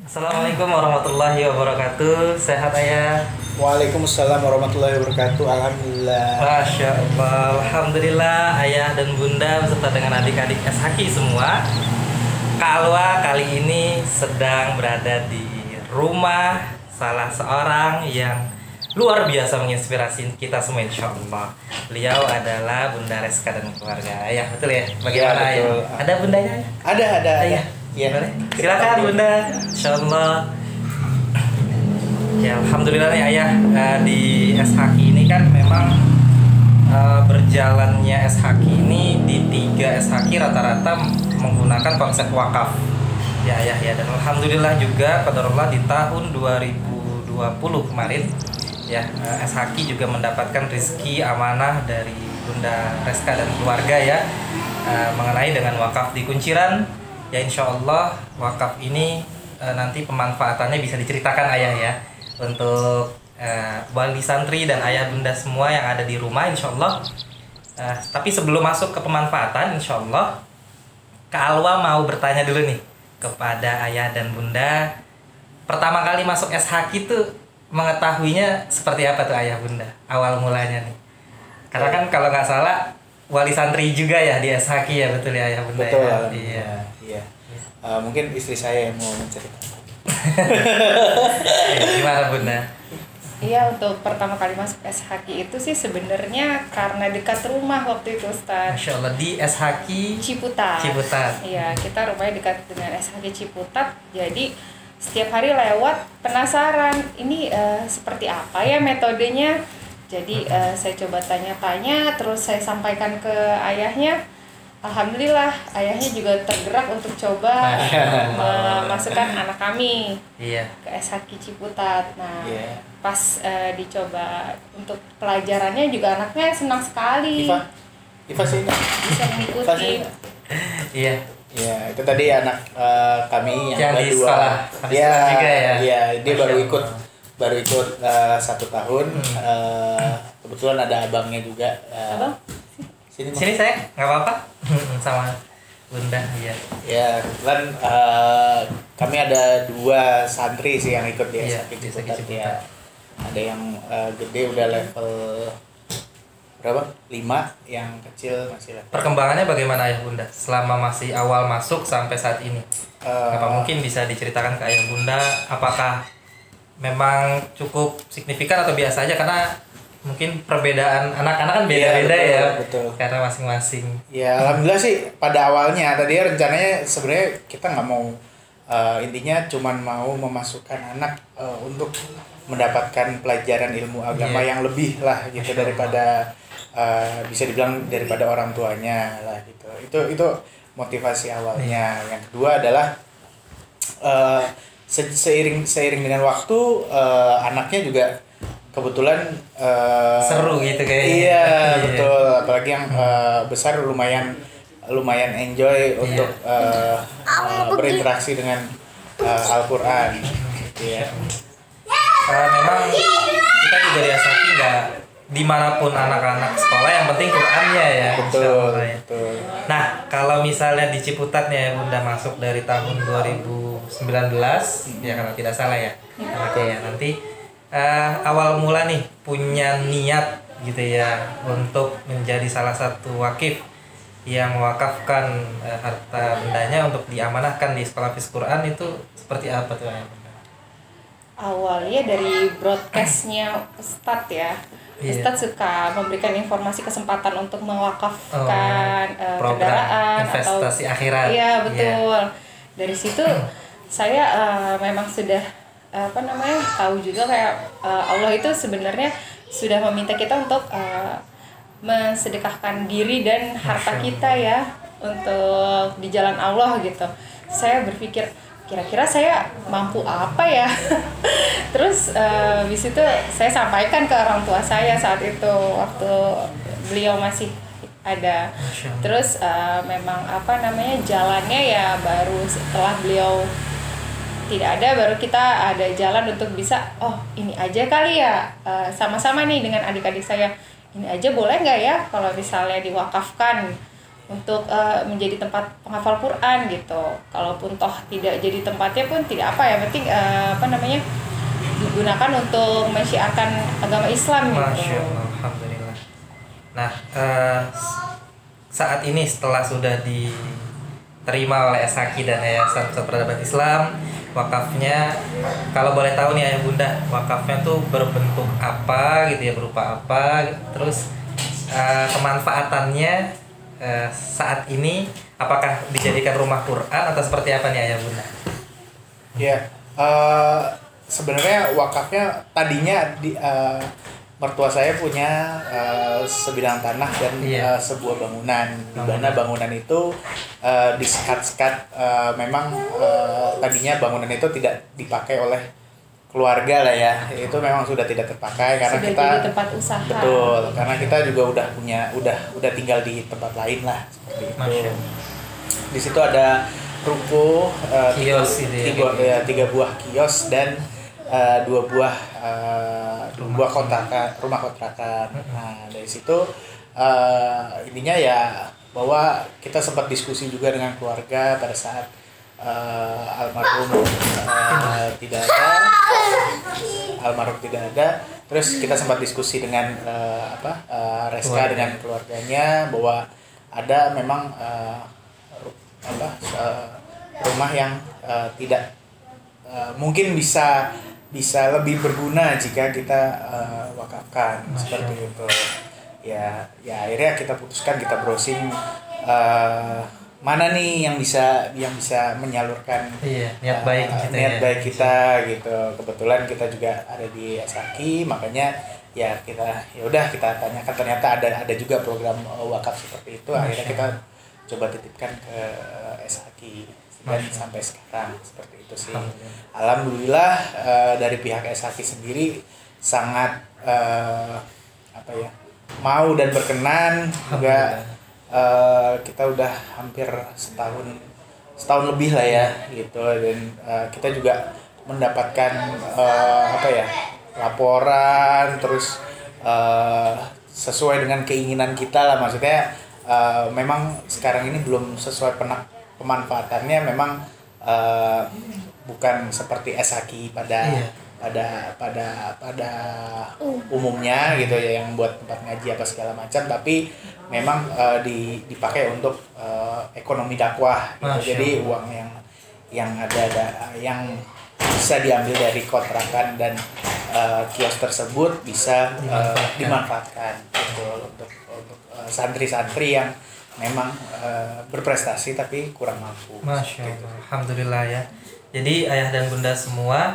Assalamualaikum warahmatullahi wabarakatuh. Sehat ayah? Waalaikumsalam warahmatullahi wabarakatuh. Alhamdulillah. Masya Allah. Alhamdulillah ayah dan bunda beserta dengan adik-adik SHQ semua. Kalwa kali ini sedang berada di rumah salah seorang yang luar biasa menginspirasi kita semua insya Allah. Beliau adalah Bunda Reska dan keluarga. Ayah betul ya? Bagaimana Ya, betul. ayah? Ada bundanya ayah? Ada. Ayah. Ya. Boleh? Silakan bunda. Insya Allah. Ya alhamdulillah nih ayah, di SHQ ini kan memang berjalannya SHQ ini di 3 SHQ rata-rata menggunakan konsep wakaf. Ya ayah ya, dan alhamdulillah juga qadarullah di tahun 2020 kemarin ya, SHQ juga mendapatkan rezeki amanah dari Bunda Reska dan keluarga ya, mengenai dengan wakaf di Kunciran. Ya insya Allah wakaf ini nanti pemanfaatannya bisa diceritakan ayah ya, untuk wali santri dan ayah bunda semua yang ada di rumah insya Allah. Tapi sebelum masuk ke pemanfaatan insya Allah, Kak Alwa mau bertanya dulu nih kepada ayah dan bunda. Pertama kali masuk SHQ itu mengetahuinya seperti apa tuh ayah bunda, awal mulanya nih? Karena kan kalau nggak salah wali santri juga ya di SHQ ya, betul ya ayah bunda? Betul. Ya? Iya. Mungkin istri saya yang mau menceritakan. Gimana bunda? Iya, untuk pertama kali masuk SHQ itu sih sebenarnya karena dekat rumah waktu itu, Ustaz. Masya Allah, di SHQ Ciputat. Ciputat. Iya, kita rumahnya dekat dengan SHQ Ciputat. Jadi setiap hari lewat penasaran, ini seperti apa ya metodenya. Jadi saya coba tanya-tanya, terus saya sampaikan ke ayahnya. Alhamdulillah, ayahnya juga tergerak untuk coba memasukkan anak kami ke SHQ Ciputat. Nah, pas dicoba untuk pelajarannya juga anaknya senang sekali. Iva sih bisa mengikuti. Iya. Ya, itu tadi anak kami yang kedua. Di sekolah. Ya, juga ya. Iya, dia Masya baru ikut 1 tahun. Kebetulan ada abangnya juga. Abang? Sini saya nggak apa-apa sama bunda ya. Ya, kebetulan kami ada 2 santri sih yang ikut di SHQ Ciputat ya. Ada yang gede udah level berapa? 5, yang kecil masih level. Perkembangannya bagaimana ayah bunda selama masih awal masuk sampai saat ini? Apa mungkin bisa diceritakan ke ayah bunda, apakah memang cukup signifikan atau biasa aja? Karena mungkin perbedaan anak-anak kan beda-beda ya, betul. Karena masing-masing. Ya alhamdulillah sih pada awalnya tadi rencananya sebenarnya kita nggak mau, intinya cuman mau memasukkan anak untuk mendapatkan pelajaran ilmu agama yang lebih lah gitu daripada bisa dibilang daripada orang tuanya lah gitu. Itu motivasi awalnya. Yang kedua adalah seiring dengan waktu anaknya juga kebetulan seru gitu kayaknya. Iya betul, apalagi yang besar lumayan enjoy untuk berinteraksi dengan Al-Quran. Iya. Memang kita juga di SHQ nggak dimanapun anak-anak sekolah, yang penting Qurannya ya. Betul. Nah kalau misalnya di Ciputat nih bunda masuk dari tahun 2019 ya kalau tidak salah ya. Oke ya, nanti awal mula nih punya niat gitu ya untuk menjadi salah satu wakif yang mewakafkan harta bendanya untuk diamanahkan di sekolah Hafiz Quran, itu seperti apa tuh ayah bunda? Awalnya dari broadcastnya Ustadz ya. Ustadz suka memberikan informasi kesempatan untuk mewakafkan kendaraan investasi atau akhirat. Iya betul. Dari situ saya memang sudah tahu juga kayak Allah itu sebenarnya sudah meminta kita untuk mensedekahkan diri dan harta kita ya untuk di jalan Allah gitu. Saya berpikir kira-kira saya mampu apa ya. Terus di situ saya sampaikan ke orang tua saya saat itu waktu beliau masih ada. Terus memang jalannya ya baru setelah beliau tidak ada, baru kita ada jalan untuk bisa ini aja kali ya, sama-sama nih dengan adik-adik saya, ini aja boleh nggak ya kalau misalnya diwakafkan untuk menjadi tempat penghafal Quran gitu. Kalaupun toh tidak jadi tempatnya pun tidak apa, yang penting digunakan untuk mensyiarkan agama Islam gitu. Masya Allah, alhamdulillah. Nah, saat ini setelah sudah diterima oleh SHQ dan Yayasan Pusat Peradaban Islam, wakafnya, kalau boleh tahu nih Ayah Bunda, wakafnya tuh berbentuk apa gitu ya, berupa apa, terus kemanfaatannya saat ini apakah dijadikan rumah Quran atau seperti apa nih Ayah Bunda? Ya, sebenarnya wakafnya tadinya mertua saya punya sebidang tanah dan sebuah bangunan, di mana bangunan itu disekat-sekat, memang tadinya bangunan itu tidak dipakai oleh keluarga lah ya, itu memang sudah tidak terpakai karena sudah kita jadi tempat usaha. Betul, karena kita juga udah tinggal di tempat lain lah seperti itu. Di situ ada ruko, tiga buah kios dan dua buah rumah kontrakan. Nah, dari situ intinya ya bahwa kita sempat diskusi juga dengan keluarga pada saat almarhum tidak ada. Terus kita sempat diskusi dengan Reska dengan keluarganya bahwa ada memang rumah yang tidak mungkin bisa lebih berguna jika kita wakafkan. Seperti itu ya akhirnya kita putuskan, kita browsing mana nih yang bisa menyalurkan niat baik kita gitu. Kebetulan kita juga ada di SHQ, makanya kita tanyakan, ternyata ada juga program wakaf seperti itu. Akhirnya kita coba titipkan ke SHQ dan sampai sekarang seperti itu sih. Alhamdulillah dari pihak SHQ sendiri sangat mau dan berkenan juga. Kita udah hampir setahun lebih lah ya gitu, dan kita juga mendapatkan laporan terus sesuai dengan keinginan kita lah, maksudnya memang sekarang ini belum sesuai pemanfaatannya, memang bukan seperti SHQ pada umumnya gitu ya, yang buat tempat ngaji apa segala macam, tapi memang dipakai untuk ekonomi dakwah gitu. Jadi uang yang yang bisa diambil dari kontrakan dan kios tersebut bisa dimanfaatkan gitu untuk santri-santri yang memang berprestasi tapi kurang mampu. Masya Allah, gitu. Alhamdulillah ya. Jadi ayah dan bunda semua,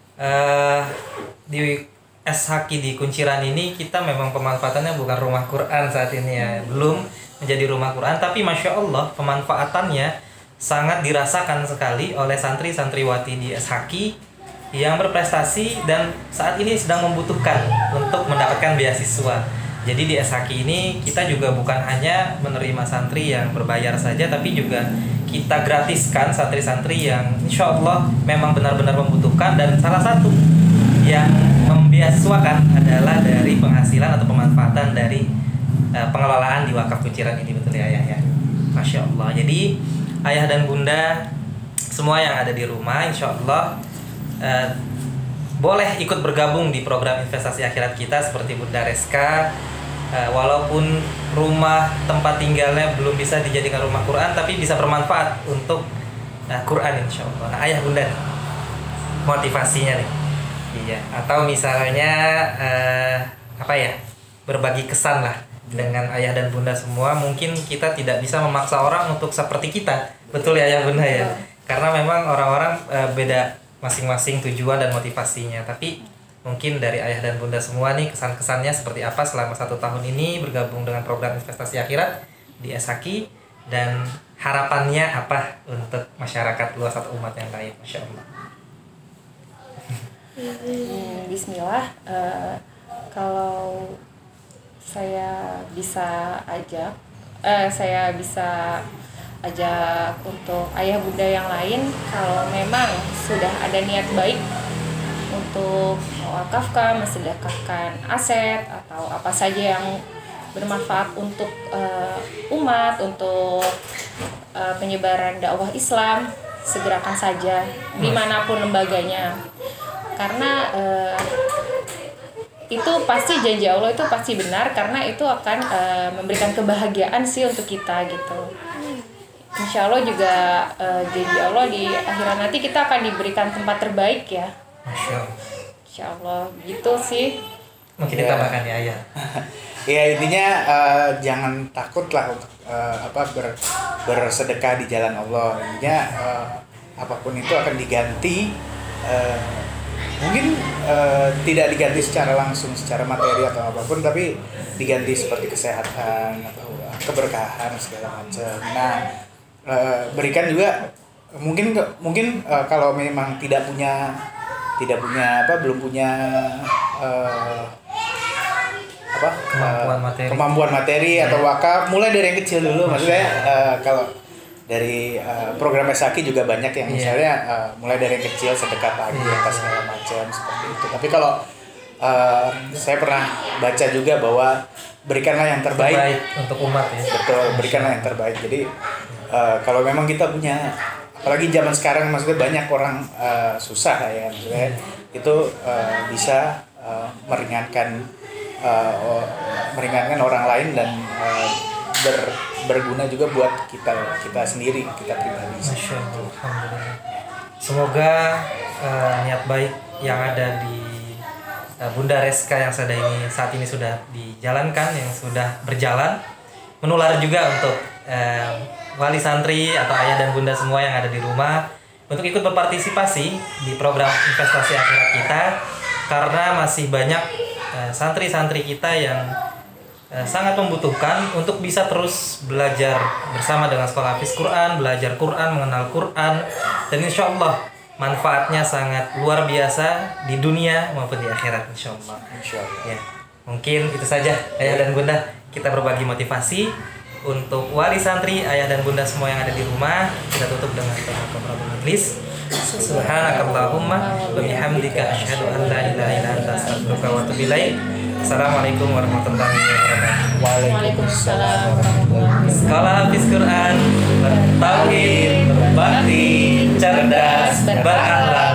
di SHQ di Kunciran ini kita memang pemanfaatannya bukan rumah Quran saat ini ya, belum menjadi rumah Quran, tapi Masya Allah pemanfaatannya sangat dirasakan sekali oleh santri-santriwati di SHQ yang berprestasi dan saat ini sedang membutuhkan untuk mendapatkan beasiswa. Jadi di SHQ ini kita juga bukan hanya menerima santri yang berbayar saja, tapi juga kita gratiskan santri-santri yang insya Allah memang benar-benar membutuhkan, dan salah satu yang membiaswakan adalah dari penghasilan atau pemanfaatan dari pengelolaan di wakaf Kunciran ini. Betul ya ayah ya? Masya Allah. Jadi ayah dan bunda semua yang ada di rumah insya Allah boleh ikut bergabung di program investasi akhirat kita seperti Bunda Reska. Walaupun rumah tempat tinggalnya belum bisa dijadikan rumah Quran, tapi bisa bermanfaat untuk Quran insya Allah. Nah, ayah bunda motivasinya nih, iya, atau misalnya berbagi kesan lah dengan ayah dan bunda semua. Mungkin kita tidak bisa memaksa orang untuk seperti kita, betul ya ayah bunda ya, karena memang orang-orang beda masing-masing tujuan dan motivasinya. Tapi mungkin dari ayah dan bunda semua nih, kesan-kesannya seperti apa selama 1 tahun ini bergabung dengan program investasi akhirat di SHQ, dan harapannya apa untuk masyarakat luas atau umat yang lain. Masya Allah. Bismillah. Kalau saya bisa ajak untuk ayah bunda yang lain, kalau memang sudah ada niat baik untuk mewakafkan, mensedekahkan aset atau apa saja yang bermanfaat untuk umat, untuk penyebaran dakwah Islam, segerakan saja dimanapun lembaganya, karena itu pasti janji Allah itu pasti benar, karena itu akan memberikan kebahagiaan sih untuk kita gitu. Insya Allah juga janji Allah di akhirat nanti kita akan diberikan tempat terbaik ya. Insya Allah gitu sih. Mungkin ditambahkan ya Ayah. Ya intinya jangan takut lah untuk bersedekah di jalan Allah. Intinya apapun itu akan diganti, mungkin tidak diganti secara langsung secara materi atau apapun, tapi diganti seperti kesehatan atau keberkahan segala macam. Nah, berikan juga mungkin kalau memang belum punya kemampuan materi atau wakaf, mulai dari yang kecil dulu. Maksudnya kalau dari program SAKI juga banyak yang misalnya mulai dari yang kecil, sedekah pagi atau segala macam seperti itu. Tapi kalau saya pernah baca juga bahwa berikanlah yang terbaik untuk umat ya. Betul, berikanlah yang terbaik. Jadi kalau memang kita punya, apalagi zaman sekarang maksudnya banyak orang susah ya, maksudnya itu bisa meringankan orang lain dan berguna juga buat kita sendiri, kita pribadi. Masya Allah, alhamdulillah. Semoga niat baik yang ada di Bunda Reska yang saat ini sudah dijalankan, yang sudah berjalan, menular juga untuk wali santri atau ayah dan bunda semua yang ada di rumah untuk ikut berpartisipasi di program investasi akhirat kita, karena masih banyak santri-santri kita yang sangat membutuhkan untuk bisa terus belajar bersama dengan sekolah Hafiz Quran, belajar Quran, mengenal Quran, dan insya Allah manfaatnya sangat luar biasa di dunia maupun di akhirat insya Allah. Ya, mungkin itu saja ayah dan bunda, kita berbagi motivasi untuk wali santri, ayah dan bunda semua yang ada di rumah. Kita tutup dengan doa kafaratul majlis. Subhanakallahumma wa bihamdika asyhadu an la ilaha illa anta astaghfiruka wa atubu ilaik. Assalamualaikum warahmatullahi wabarakatuh. Waalaikumsalam warahmatullahi wabarakatuh. Sekolah Hafiz Quran, bertauhid, berbakti, cerdas, berakhlak.